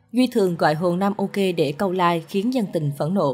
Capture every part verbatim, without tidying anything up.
Duy Thường gọi hồn nam ok để câu like khiến dân tình phẫn nộ.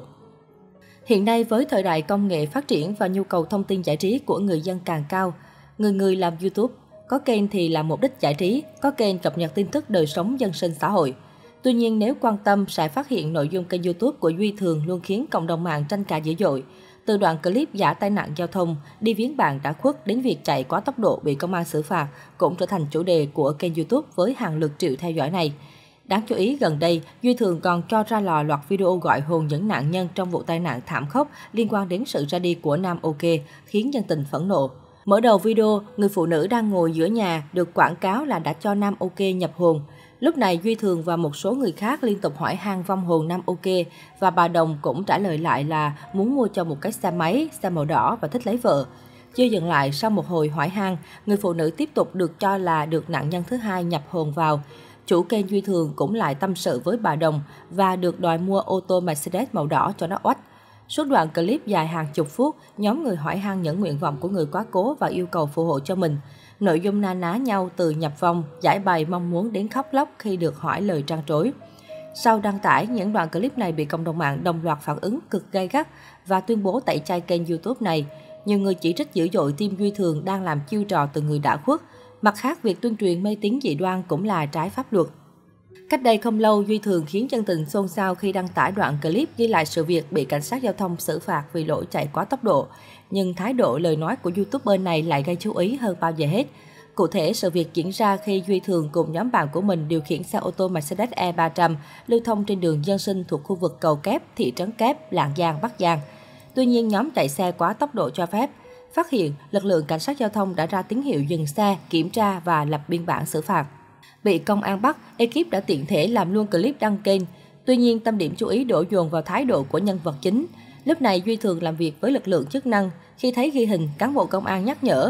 Hiện nay với thời đại công nghệ phát triển và nhu cầu thông tin giải trí của người dân càng cao, người người làm YouTube, có kênh thì làm mục đích giải trí, có kênh cập nhật tin tức đời sống dân sinh xã hội. Tuy nhiên nếu quan tâm sẽ phát hiện nội dung kênh YouTube của Duy Thường luôn khiến cộng đồng mạng tranh cãi dữ dội. Từ đoạn clip giả tai nạn giao thông, đi viếng bạn đã khuất đến việc chạy quá tốc độ bị công an xử phạt cũng trở thành chủ đề của kênh YouTube với hàng lượt triệu theo dõi này. Đáng chú ý gần đây, Duy Thường còn cho ra lò loạt video gọi hồn những nạn nhân trong vụ tai nạn thảm khốc liên quan đến sự ra đi của nam ok, khiến dân tình phẫn nộ. Mở đầu video, người phụ nữ đang ngồi giữa nhà được quảng cáo là đã cho nam ok nhập hồn. Lúc này Duy Thường và một số người khác liên tục hỏi han vong hồn nam ok và bà Đồng cũng trả lời lại là muốn mua cho một cái xe máy, xe màu đỏ và thích lấy vợ. Chưa dừng lại, sau một hồi hỏi han, người phụ nữ tiếp tục được cho là được nạn nhân thứ hai nhập hồn vào. Chủ kênh Duy Thường cũng lại tâm sự với bà Đồng và được đòi mua ô tô Mercedes màu đỏ cho nó oách. Suốt đoạn clip dài hàng chục phút, nhóm người hỏi han những nguyện vọng của người quá cố và yêu cầu phù hộ cho mình. Nội dung na ná nhau từ nhập vong, giải bày mong muốn đến khóc lóc khi được hỏi lời trăn trối. Sau đăng tải, những đoạn clip này bị cộng đồng mạng đồng loạt phản ứng cực gay gắt và tuyên bố tẩy chay kênh YouTube này. Nhiều người chỉ trích dữ dội team Duy Thường đang làm chiêu trò từ người đã khuất. Mặt khác, việc tuyên truyền mê tín dị đoan cũng là trái pháp luật. Cách đây không lâu, Duy Thường khiến dân tình xôn xao khi đăng tải đoạn clip ghi lại sự việc bị cảnh sát giao thông xử phạt vì lỗi chạy quá tốc độ. Nhưng thái độ lời nói của YouTuber này lại gây chú ý hơn bao giờ hết. Cụ thể, sự việc diễn ra khi Duy Thường cùng nhóm bạn của mình điều khiển xe ô tô Mercedes E ba trăm lưu thông trên đường dân sinh thuộc khu vực Cầu Kép, thị trấn Kép, Lạng Giang, Bắc Giang. Tuy nhiên, nhóm chạy xe quá tốc độ cho phép. Phát hiện, lực lượng cảnh sát giao thông đã ra tín hiệu dừng xe, kiểm tra và lập biên bản xử phạt. Bị công an bắt, ekip đã tiện thể làm luôn clip đăng kênh. Tuy nhiên, tâm điểm chú ý đổ dồn vào thái độ của nhân vật chính. Lúc này, Duy Thường làm việc với lực lượng chức năng. Khi thấy ghi hình, cán bộ công an nhắc nhở.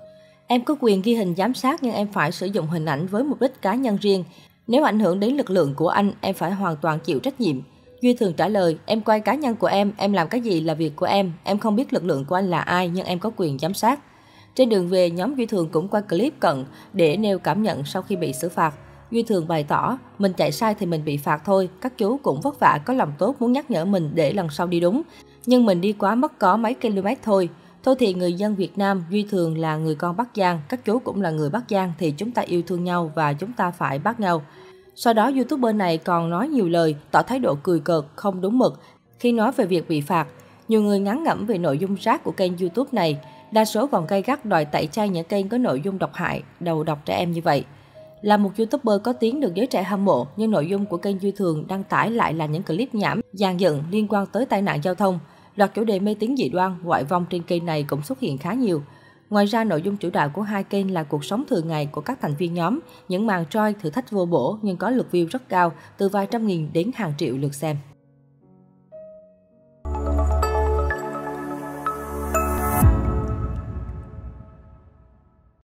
Em có quyền ghi hình giám sát nhưng em phải sử dụng hình ảnh với mục đích cá nhân riêng. Nếu ảnh hưởng đến lực lượng của anh, em phải hoàn toàn chịu trách nhiệm. Duy Thường trả lời, em quay cá nhân của em, em làm cái gì là việc của em. Em không biết lực lượng của anh là ai nhưng em có quyền giám sát. Trên đường về, nhóm Duy Thường cũng quay clip cận để nêu cảm nhận sau khi bị xử phạt. Duy Thường bày tỏ, mình chạy sai thì mình bị phạt thôi, các chú cũng vất vả có lòng tốt muốn nhắc nhở mình để lần sau đi đúng. Nhưng mình đi quá mất có mấy km thôi. Thôi thì người dân Việt Nam, Duy Thường là người con Bắc Giang, các chú cũng là người Bắc Giang thì chúng ta yêu thương nhau và chúng ta phải bác nhau. Sau đó, YouTuber này còn nói nhiều lời, tỏ thái độ cười cợt, không đúng mực. Khi nói về việc bị phạt, nhiều người ngán ngẩm về nội dung rác của kênh YouTube này. Đa số còn gay gắt đòi tẩy chay những kênh có nội dung độc hại, đầu độc trẻ em như vậy. Là một YouTuber có tiếng được giới trẻ hâm mộ, nhưng nội dung của kênh Duy Thường đăng tải lại là những clip nhảm, dàn dựng liên quan tới tai nạn giao thông. Loạt chủ đề mê tín dị đoan, ngoại vong trên kênh này cũng xuất hiện khá nhiều. Ngoài ra, nội dung chủ đạo của hai kênh là cuộc sống thường ngày của các thành viên nhóm, những màn troi thử thách vô bổ nhưng có lượt view rất cao, từ vài trăm nghìn đến hàng triệu lượt xem.